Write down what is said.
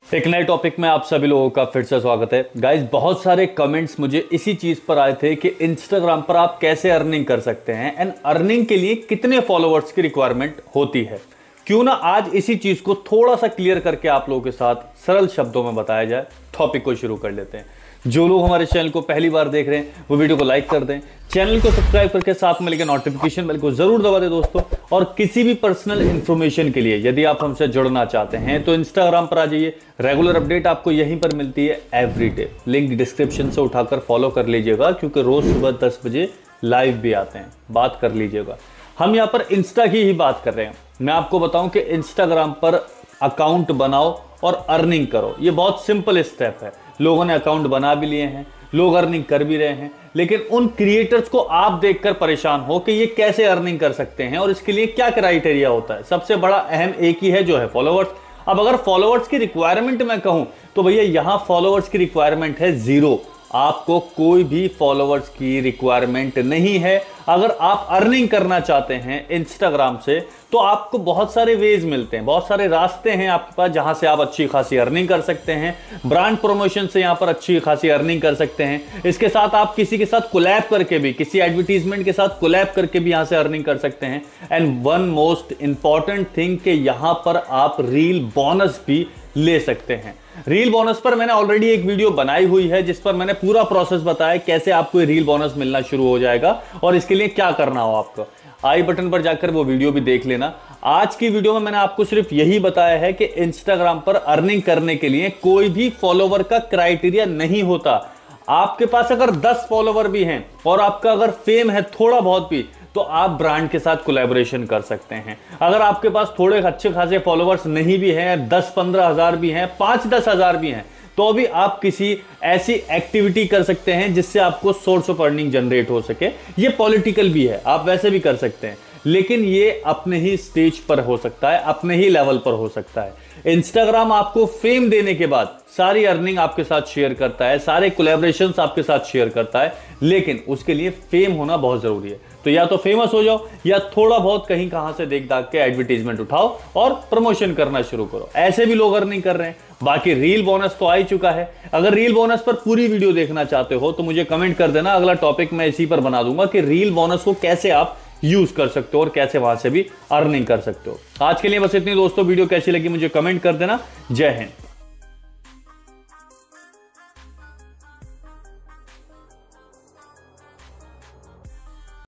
एक नए टॉपिक में आप सभी लोगों का फिर से स्वागत है। गाइस, बहुत सारे कमेंट्स मुझे इसी चीज पर आए थे कि इंस्टाग्राम पर आप कैसे अर्निंग कर सकते हैं एंड अर्निंग के लिए कितने फॉलोअर्स की रिक्वायरमेंट होती है। क्यों ना आज इसी चीज को थोड़ा सा क्लियर करके आप लोगों के साथ सरल शब्दों में बताया जाए। टॉपिक को शुरू कर लेते हैं। जो लोग हमारे चैनल को पहली बार देख रहे हैं वो वीडियो को लाइक कर दें, चैनल को सब्सक्राइब करके साथ में लेकर नोटिफिकेशन बेल को जरूर दबा दें दोस्तों। और किसी भी पर्सनल इंफॉर्मेशन के लिए यदि आप हमसे जुड़ना चाहते हैं तो इंस्टाग्राम पर आ जाइए। रेगुलर अपडेट आपको यहीं पर मिलती है एवरीडे। लिंक डिस्क्रिप्शन से उठाकर फॉलो कर लीजिएगा क्योंकि रोज सुबह 10 बजे लाइव भी आते हैं। बात कर लीजिएगा। हम यहाँ पर इंस्टा की ही बात कर रहे हैं। मैं आपको बताऊं कि इंस्टाग्राम पर अकाउंट बनाओ और अर्निंग करो। ये बहुत सिंपल स्टेप है। लोगों ने अकाउंट बना भी लिए हैं, लोग अर्निंग कर भी रहे हैं, लेकिन उन क्रिएटर्स को आप देखकर परेशान हो कि ये कैसे अर्निंग कर सकते हैं और इसके लिए क्या क्राइटेरिया होता है। सबसे बड़ा अहम एक ही है जो है फॉलोअर्स। अब अगर फॉलोअर्स की रिक्वायरमेंट मैं कहूं तो भैया यहां फॉलोअर्स की रिक्वायरमेंट है 0। आपको कोई भी फॉलोअर्स की रिक्वायरमेंट नहीं है। अगर आप अर्निंग करना चाहते हैं इंस्टाग्राम से तो आपको बहुत सारे वेज मिलते हैं, बहुत सारे रास्ते हैं आपके पास जहां से आप अच्छी खासी अर्निंग कर सकते हैं। ब्रांड प्रमोशन से यहां पर अच्छी खासी अर्निंग कर सकते हैं। इसके साथ आप किसी के साथ कोलैब करके भी, किसी एडवर्टीजमेंट के साथ कोलैब करके भी यहां से अर्निंग कर सकते हैं। And one most important thing कि यहां पर आप रील बोनस भी ले सकते हैं। रील बोनस पर मैंने ऑलरेडी एक वीडियो बनाई हुई है जिस पर मैंने पूरा प्रोसेस बताया कैसे आपको रील बोनस मिलना शुरू हो जाएगा और इसके लिए क्या करना हो आपको। आई बटन पर जाकर वो वीडियो भी देख लेना। आज की वीडियो में मैंने आपको सिर्फ यही बताया है कि इंस्टाग्राम पर अर्निंग करने के लिए कोई भी फॉलोवर का क्राइटेरिया नहीं होता। आपके पास अगर 10 फॉलोवर भी हैं और आपका अगर फेम है थोड़ा बहुत भी तो आप ब्रांड के साथ कोलैबोरेशन कर सकते हैं। अगर आपके पास थोड़े अच्छे खासे फॉलोवर्स नहीं भी हैं, 10-15 हजार भी हैं, 5-10 हजार भी हैं, तो भी आप किसी ऐसी एक्टिविटी कर सकते हैं जिससे आपको सोर्स ऑफ अर्निंग जनरेट हो सके। ये पॉलिटिकल भी है, आप वैसे भी कर सकते हैं, लेकिन ये अपने ही स्टेज पर हो सकता है, अपने ही लेवल पर हो सकता है। इंस्टाग्राम आपको फेम देने के बाद सारी अर्निंग आपके साथ शेयर करता है, सारे कोलैबोरेशंस आपके साथ शेयर करता है, लेकिन उसके लिए फेम होना बहुत जरूरी है। तो या तो फेमस हो जाओ या थोड़ा बहुत कहीं कहां से देख दाख के एडवर्टीजमेंट उठाओ और प्रमोशन करना शुरू करो। ऐसे भी लोग अर्निंग कर रहे हैं। बाकी रील बोनस तो आ ही चुका है। अगर रील बोनस पर पूरी वीडियो देखना चाहते हो तो मुझे कमेंट कर देना। अगला टॉपिक मैं इसी पर बना दूंगा कि रील बोनस को कैसे आप यूज कर सकते हो और कैसे वहां से भी अर्निंग कर सकते हो। आज के लिए बस इतनी दोस्तों। वीडियो कैसी लगी मुझे कमेंट कर देना। जय हिंद।